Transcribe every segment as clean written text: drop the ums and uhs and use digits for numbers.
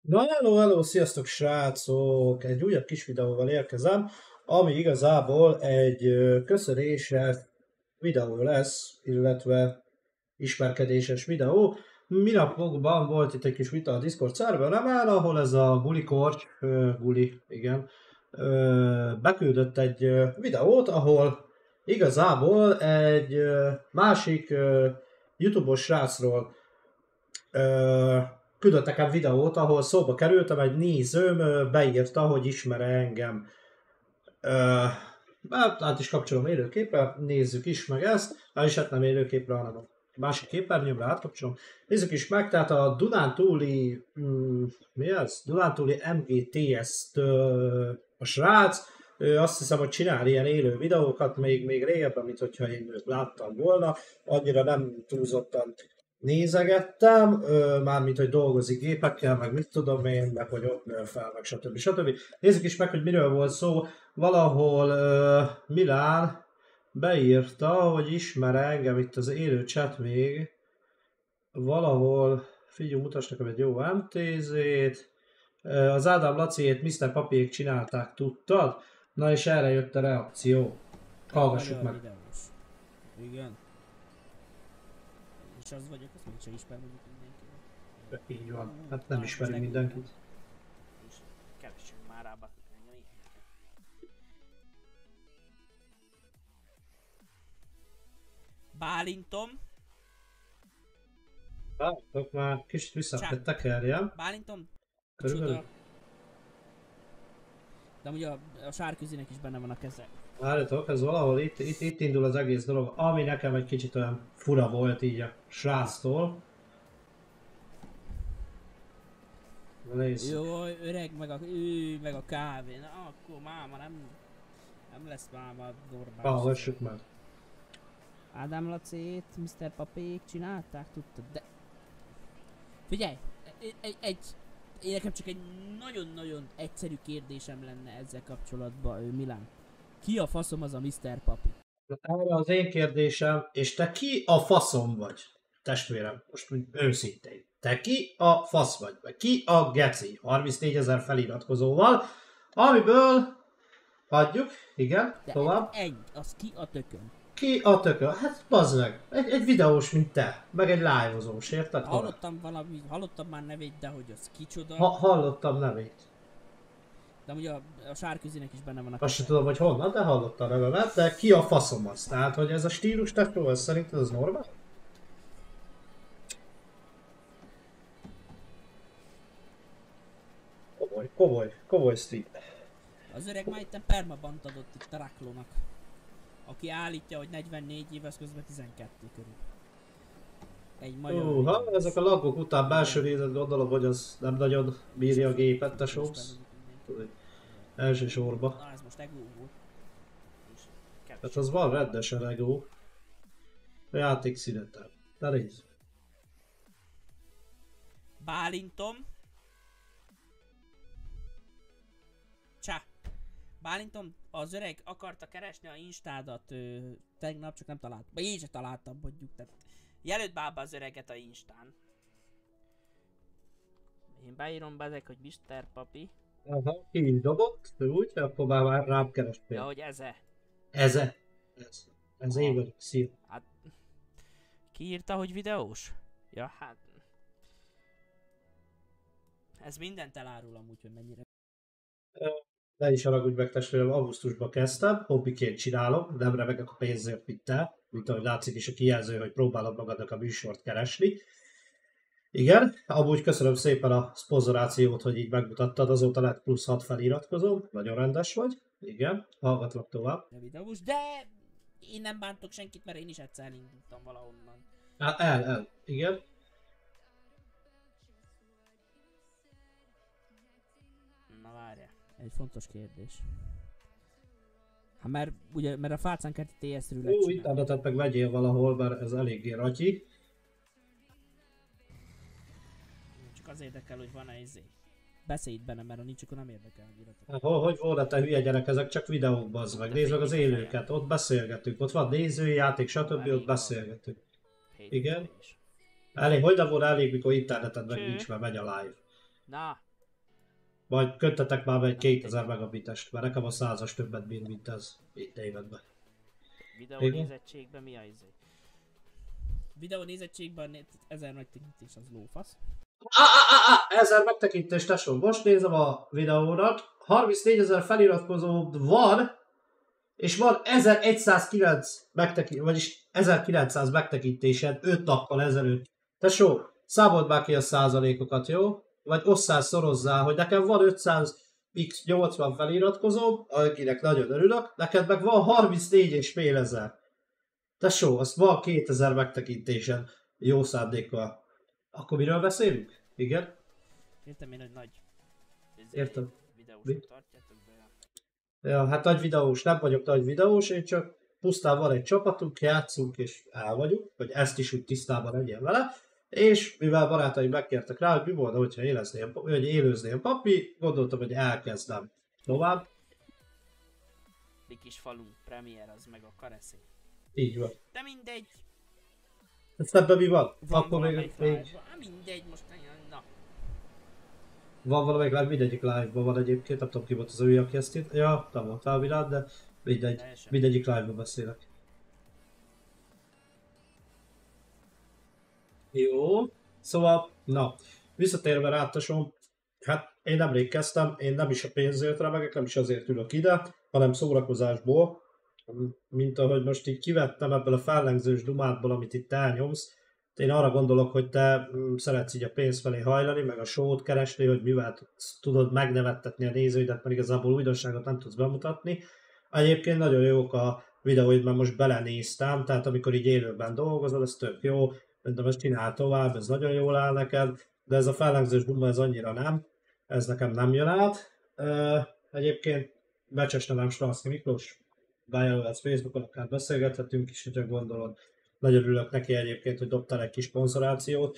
Na, hello, hello, sziasztok srácok! Egy újabb kis videóval érkezem, ami igazából egy köszönéses videó lesz, illetve ismerkedéses videó. Minapokban volt itt egy kis vita a Discord szerveren, ahol ez a Guli Korcs, Guli, igen, beküldött egy videót, ahol igazából egy másik YouTube-os srácról küldött nekem videót, ahol szóba kerültem, egy nézőm beírta, hogy ismer engem. Hát át is kapcsolom élőképre, nézzük is meg ezt, és hát nem élőképre, hanem a másik képernyőmre átkapcsolom. Nézzük is meg, tehát a Dunántúli, mi ez? Dunántúli MGTS-t a srác, ő azt hiszem, hogy csinál ilyen élő videókat, még régebben, mint hogyha én őt láttam volna, annyira nem túlzottan nézegettem, mármint, hogy dolgozik gépekkel, meg mit tudom én, meg hogy ott nő fel, meg stb. Nézzük is meg, hogy miről volt szó. Valahol Milán beírta, hogy ismer engem itt az élő chat még. Valahol, figyelj, mutasd nekem egy jó MTZ-t. Az Ádám Laciét Mr. Papiék csinálták, tudtad? Na és erre jött a reakció. Hallgassuk meg. Videós. Igen. És az vagyok, azt mégse ismer mondjuk mindenki. Így van, hát nem ismerünk mindenkit. És keressünk már rá engem ilyeneket. Bálintom. Látok, már kicsit vissza kell tekerjem. Bálintom. Körülbelül. Csoda. De ugye a sárküzinek is benne van a keze. Várjatok, ez valahol itt indul az egész dolog, ami nekem egy kicsit olyan fura volt így a sráctól. Jó, öreg, meg a kávé. Na akkor máma nem lesz máma normál. Hallgassuk meg. Ádám Lacét, Mr. Papék csinálták, tudtad, de... Figyelj! Én nekem csak egy nagyon-nagyon egyszerű kérdésem lenne ezzel kapcsolatban, Milán. Ki a faszom az a Mr. Papi? Erre az én kérdésem, és te ki a faszom vagy? Testvérem, most úgy őszintén. Te ki a fasz vagy? Vagy ki a geci? 34 000 feliratkozóval, amiből hagyjuk, igen, De tovább. ennyi, az ki a tökön? Ki a tököl? Hát bazd meg, egy videós, mint te, meg egy live-ozós, érted? Hallottam már nevét, de hogy az kicsoda. Hallottam nevét. De ugye a sárküzinek is benne van a Azt sem tudom, hogy honnan, de hallottam nevemet, de ki a faszom az? Tehát, hogy ez a stílus tesó, ez szerinted az normál? Komoly stíl. Az öreg már itt permabant adott itt a Raklónak. Aki állítja, hogy 44 éves, közben 12 körül. Egy magyar ezek a lagok után belső nézet, gondolom, hogy az nem nagyon bírja a gépet, te sósz. Elsősorban. Na ez most egó volt. Tehát az van rendesen egó. A játék szünetel. De nézd. Bálintom. Csá. Bálintom, az öreg akarta keresni a instádat tegnap, csak nem találtam. Vagy én sem találtam, mondjuk. Tehát jelölt bába az öreget a instán. Én beírom be ezek, hogy Mr. Papi. Aha, ki is dobott, úgy, akkor már rám keresd Ja, hogy eze. Eze. Ez én vagyok, szia. Hát... Ki írta, hogy videós? Ja, hát... Ez mindent elárul amúgy, hogy mennyire... Ne is haragudj meg testvérem, augusztusban kezdtem, hobbiként csinálom, nem remegek a pénzért, mint te, mint ahogy látszik is a kijelző, hogy próbálod magadnak a műsort keresni. Igen, amúgy köszönöm szépen a szponzorációt, hogy így megmutattad, azóta lett plusz 6 feliratkozom, nagyon rendes vagy. Igen, hallgatlak tovább. De videós, de én nem bántok senkit, mert én is egyszer elindultam valahonnan. Igen. Na várjál, egy fontos kérdés. Hát mert ugye, mert a Fácán kerti TS-ről lett csinálni. Internetet meg vegyél valahol, mert ez eléggé ratyi. Csak az érdekel, hogy van-e izé. Beszélj itt benne, mert ha nincs, akkor nem érdekel, hogy iratok. Hát, hogy volna te hülye gyerek, ezek csak videók, bazd meg. Nézd meg az élőket, ott beszélgetünk, ott van nézői játék, stb. Ott beszélgetünk. Igen? Elég, hogy nem volna elég, mikor interneted meg nincs, mert megy a live. Na, Vagy köttetek már be egy 2000 megabitest, mert nekem a 100-as többet bír, mint ez itt évedben. Videónézettségben mi a izé? Videó nézettségben 1000 megtekintés az lófasz. 1000 megtekintés, tesó. Most nézem a videódat. 34 000 feliratkozó van, és van 1109 megtekintés, vagyis 1900 megtekintésed 5 nappal ezelőtt. Tesó, számold már ki a százalékokat, jó? Vagy osszál, szorozzál, hogy nekem van 500x80 feliratkozó, akinek nagyon örülök, neked meg van 34,5 ezer. Tesó, azt van 2000 megtekintésen jó szándékkal. Akkor miről beszélünk? Igen? Értem én, hogy nagy. Értem. Videósok tartjátok be. Ja, hát nagy videós, nem vagyok nagy videós, én csak pusztán van egy csapatunk, játszunk és el vagyunk, hogy ezt is úgy tisztában legyen vele. És mivel barátaim megkértek rá, hogy mi volna, hogyha élőzném papi, gondoltam, hogy elkezdem tovább. Mi kis falunk, premier az meg a kareszé. Így van. De mindegy. Ezt ebben mi van? Van Akkor valamelyik még live. Mindegy, most na. van valamelyik live, mindegyik live-ban van egyébként, nem tudom ki volt az ő, aki ezt itt. Ja, nem voltál világ, de mindegy, mindegyik live-ban beszélek. Jó, szóval, na, visszatérve rátasom, hát én nemrég kezdtem, én nem is a pénzért remegek, nem is azért ülök ide, hanem szórakozásból, mint ahogy most így kivettem ebből a fellengzős dumádból, amit itt elnyomsz. Én arra gondolok, hogy te szeretsz így a pénz felé hajlani, meg a show-t keresni, hogy mivel tudod megnevettetni a nézőidet, mert igazából újdonságot nem tudsz bemutatni. Egyébként nagyon jók a videóidban, most belenéztem, tehát amikor így élőben dolgozol, ez tök jó. Mondom, ezt csinál tovább, ez nagyon jól áll neked, de ez a fellengzős duma, ez annyira nem. Ez nekem nem jön át. Egyébként Becses nevem Straszki Miklós, bejelölhetsz Facebookon, akár beszélgethetünk is, hogyha gondolod. Nagyon örülök neki egyébként, hogy dobtál egy kis szponzorációt.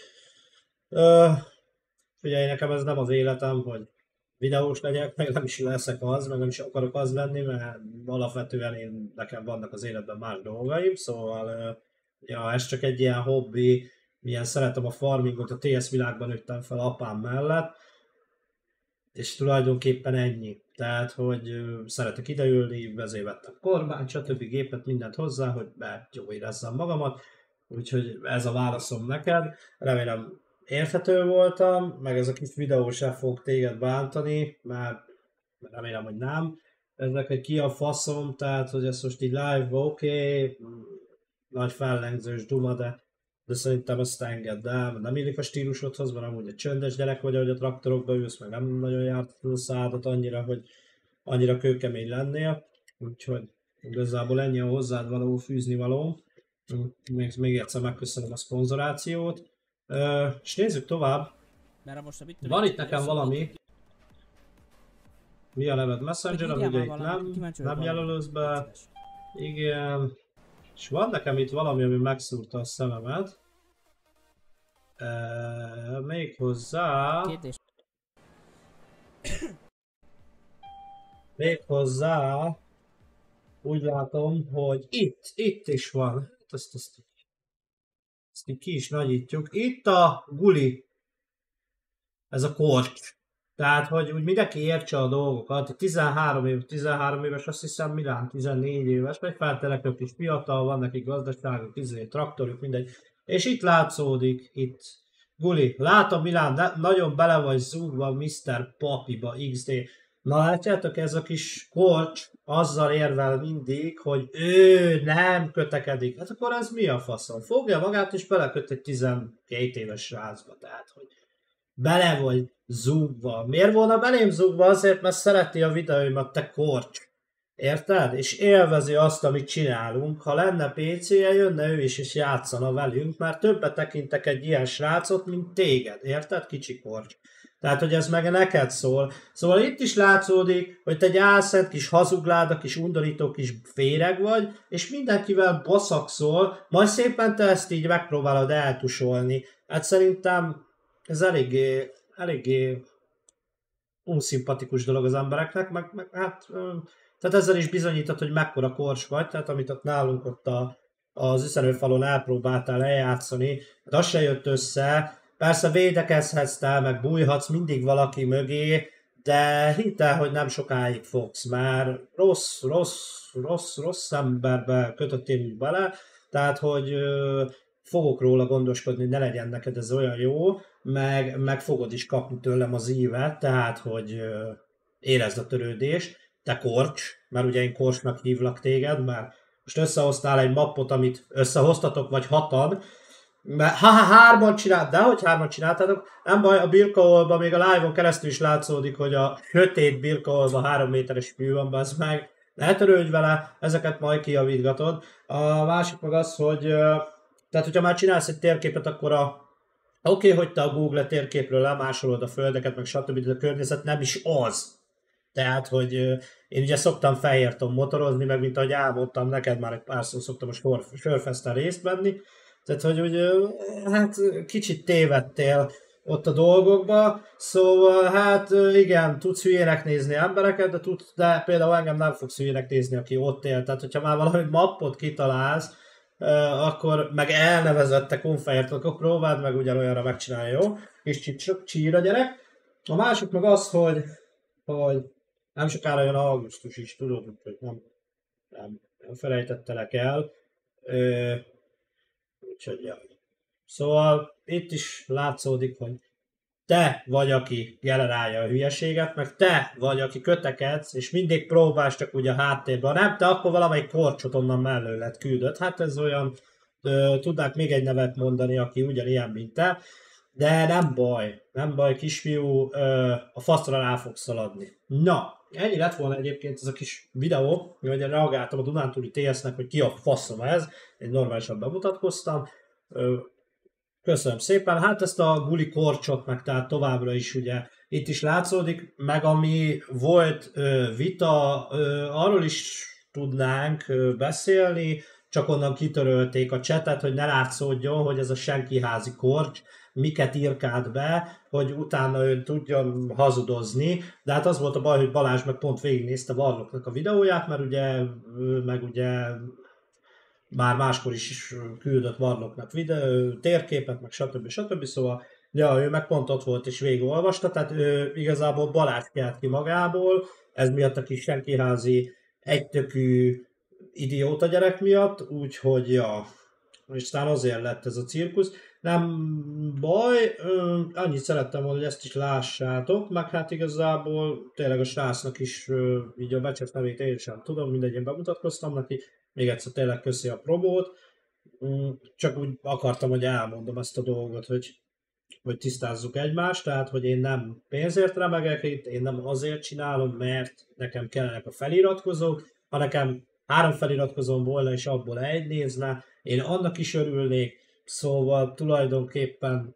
Figyelj, nekem ez nem az életem, hogy videós legyek, meg nem is leszek az, meg nem is akarok az lenni, mert alapvetően nekem vannak az életben más dolgaim, szóval ja, ez csak egy ilyen hobbi, milyen szeretem a farmingot, a TS világban nőttem fel apám mellett, és tulajdonképpen ennyi. Tehát, hogy szeretek ideülni, ezért vettem kormányt, stb. Gépet, mindent hozzá, hogy jó érezzem magamat, úgyhogy ez a válaszom neked. Remélem érthető voltam, meg ez a kis videó sem fog téged bántani, mert remélem, hogy nem. Ezek egy ki a faszom, tehát, hogy ez most így live-ba oké, nagy fellengzős duma, de szerintem ezt engedd el, nem illik a stílusodhoz, mert amúgy egy csöndes gyerek vagy, ahogy a traktorokba ülsz, meg nem nagyon jártad a szádat annyira, hogy annyira kőkemény lennél, úgyhogy igazából ennyi a hozzád való fűzni való. Még egyszer megköszönöm a szponzorációt. És nézzük tovább. Van itt nekem valami. Mi a neved? Messenger, ugye itt nem jelölőz be. Igen. És van nekem itt valami, ami megszúrta a szememet. Méghozzá úgy látom, hogy itt is van. Ezt így ki is nagyítjuk. Itt a guli. Ez a korcs. Tehát, hogy úgy mindenki értse a dolgokat. 13 éves, azt hiszem Milán 14 éves, meg feltelekök is fiatal, van nekik gazdaságok, traktorjuk, mindegy. És itt látszódik, itt guli. Látom Milán, nagyon bele vagy zúgva Mr. Papiba, XD. Na látjátok, ez a kis korcs azzal érvel mindig, hogy ő nem kötekedik. Hát akkor ez mi a faszom? Fogja magát és beleköt egy 12 éves srácba, tehát hogy bele vagy zúgva. Miért volna belém zúgva? Azért, mert szereti a videóimat, te korcs. Érted? És élvezi azt, amit csinálunk. Ha lenne PC-je, jönne ő is és játszana velünk, mert többet tekintek egy ilyen srácot, mint téged. Érted? Kicsi korcs. Tehát, hogy ez meg neked szól. Szóval itt is látszódik, hogy te egy álszent kis hazugláda, kis undorító kis féreg vagy, és mindenkivel baszakszol, majd szépen te ezt így megpróbálod eltusolni. Hát szerintem ez eléggé unszimpatikus dolog az embereknek, meg hát, tehát ezzel is bizonyítod, hogy mekkora kors vagy, tehát amit ott nálunk ott az üzenőfalon elpróbáltál lejátszani, hát az se jött össze. Persze védekezhetsz te, meg bújhatsz mindig valaki mögé, de hidd el, hogy nem sokáig fogsz, mert rossz emberbe kötöttél úgy bele, tehát, hogy fogok róla gondoskodni, hogy ne legyen neked ez olyan jó, meg fogod is kapni tőlem az ívet, tehát, hogy érezd a törődést, te korcs, mert ugye én korcsnak hívlak téged, mert most összehoztál egy mappot, amit összehoztatok, vagy hatan, mert ha hárman csinált, de hogy hárman csináltátok, nem baj, a birkaolban még a live-on keresztül is látszódik, hogy a sötét birkaolban 3 méteres mű van, az meg. Ne törődj vele, ezeket majd kijavítgatod. A másik meg az, hogy tehát hogyha már csinálsz egy térképet, akkor oké, hogy te a Google térképről lemásolod a földeket, meg stb. De a környezet nem is az. Tehát, hogy én ugye szoktam Fejérton motorozni, meg mint ahogy elmondtam neked, már egy párszor szoktam a Sörfesten részt venni. Tehát, hogy hát kicsit tévedtél ott a dolgokba, szóval hát igen, tudsz hülyének nézni embereket, de például engem nem fogsz hülyének nézni, aki ott él. Tehát, hogyha már valami mappot kitalálsz, akkor meg elnevezette Kunfejérton, akkor próbáld meg ugyanolyanra megcsinálni, jó? Kis csíra gyerek. A másik meg az, hogy nem sokára jön augusztus is, tudod, hogy nem felejtettelek el. Úgyhogy, ja. Szóval itt is látszódik, hogy te vagy, aki generálja a hülyeséget, meg te vagy, aki kötekedsz, és mindig próbálsz csak úgy a háttérben. Nem, te akkor valamelyik korcsot onnan mellőled küldött. Hát ez olyan, tudnák még egy nevet mondani, aki ugyanilyen, mint te. De nem baj, kisfiú, a faszra rá fogsz szaladni. Na, ennyi lett volna egyébként ez a kis videó, hogy reagáltam a Dunántúli TS-nek, hogy ki a faszom ez, én normálisan bemutatkoztam. Köszönöm szépen, hát ezt a guli korcsot meg tehát továbbra is ugye itt is látszódik, meg ami volt vita, arról is tudnánk beszélni, csak onnan kitörölték a csetet, hogy ne látszódjon, hogy ez a senkiházi korcs miket írkált be, hogy utána ő tudjon hazudozni, de hát az volt a baj, hogy Balázs meg pont végignézte Varloknak a videóját, mert ugye meg ugye már máskor is küldött Varloknak térképet, meg stb. Szóval ja, ő meg pont ott volt és végigolvasta, tehát ő igazából Balázs kelt ki magából, ez miatt a kis senkiházi egytökű idióta gyerek miatt, úgyhogy ja, és aztán azért lett ez a cirkusz. Nem baj, annyit szerettem volna, hogy ezt is lássátok, meg hát igazából tényleg a srácnak is így a becset nevét én sem tudom, mindegy, én bemutatkoztam neki, még egyszer tényleg köszi a promót, csak úgy akartam, hogy elmondom ezt a dolgot, hogy tisztázzuk egymást, tehát hogy én nem pénzért remegek itt, én nem azért csinálom, mert nekem kellenek a feliratkozók, ha nekem 3 feliratkozóm volna és abból egy nézne, én annak is örülnék, szóval tulajdonképpen,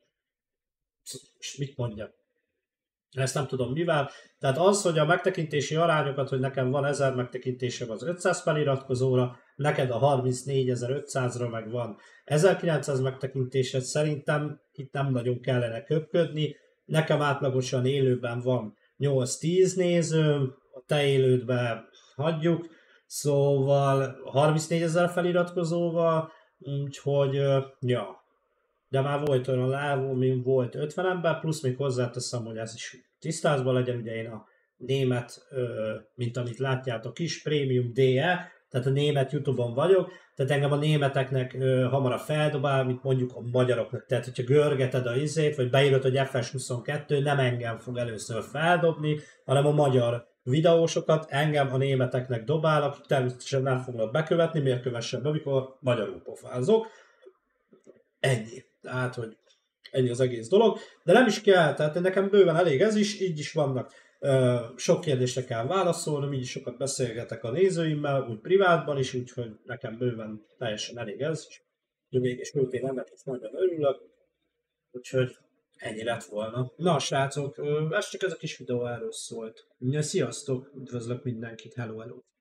mit mondjak, ezt nem tudom mivel, tehát az, hogy a megtekintési arányokat, hogy nekem van 1000 megtekintésem az 500 feliratkozóra, neked a 34.500-ra meg van 1900 megtekintésed, szerintem itt nem nagyon kellene köpködni, nekem átlagosan élőben van 8-10 nézőm, a te élődben hagyjuk, szóval 34.000 feliratkozóval, úgyhogy, ja, de már volt olyan live, min volt 50 ember, plusz még hozzáteszem, hogy ez is tisztázva legyen, ugye én a német, mint amit látjátok is, Premium DE, tehát a német YouTube-on vagyok, tehát engem a németeknek hamarabb feldobál, mint mondjuk a magyaroknak. Tehát, hogyha görgeted a izét, vagy beírod, hogy FS22, nem engem fog először feldobni, hanem a magyar videósokat, engem a németeknek dobál, akik természetesen nem fognak bekövetni, miért kövessen be, amikor magyarul pofázok. Ennyi. Tehát, hogy ennyi az egész dolog. De nem is kell, tehát nekem bőven elég ez is, így is vannak. Sok kérdésre kell válaszolnom, így is sokat beszélgetek a nézőimmel, úgy privátban is, úgyhogy nekem bőven teljesen elég ez. De mégis ők ennek is nagyon örülök. Úgyhogy ennyi lett volna. Na srácok, ez csak ez a kis videó erről szólt. Sziasztok, üdvözlök mindenkit, hello, hello.